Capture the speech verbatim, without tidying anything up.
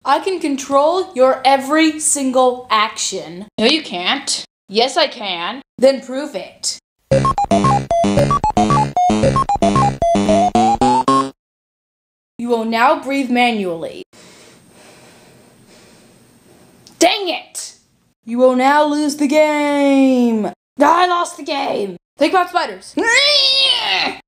I can control your every single action. No, you can't. Yes, I can. Then prove it. You will now breathe manually. Dang it! You will now lose the game. I lost the game. Think about spiders.